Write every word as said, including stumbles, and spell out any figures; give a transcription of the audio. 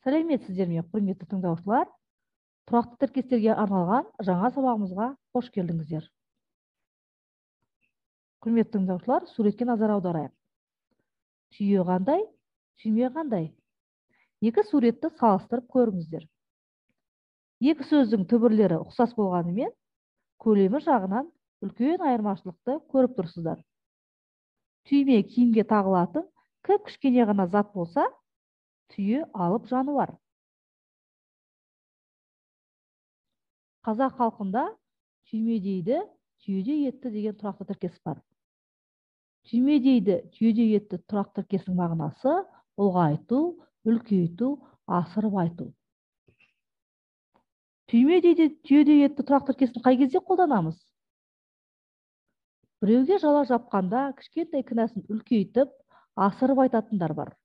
Сәлеметсіздер ме, құрметті тыңдаушылар? Тұрақты тіркестерге арналған жаңа сабағымызға қош келдіңіздер. Құрметті тыңдаушылар, суретке назар аударайық. Түйе қандай, түйме қандай? Екі суретті салыстырып көріңіздер. Екі сөздің түбірлері ұқсас болғанымен, көлемі жағынан үлкен айырмашылықты көріп тұрсыздар. Түйме киімге тағылатын кіп кішкене ғана зат болса, түйе алып жануар. Қазақ халқында түйме дейді, түйеде етті деген тұрақты тіркес бар. Түйме дейді, түйеде етті тұрақты тіркесінің мағынасы ұлғайту, үлкейту, асырып айту. Түйме дейді, түйеде етті тұрақты тіркесін қай кезде қолданамыз? Біреуге жала жапқанда кішкентай кінәсін үлкейтіп, асырып айтатындар бар.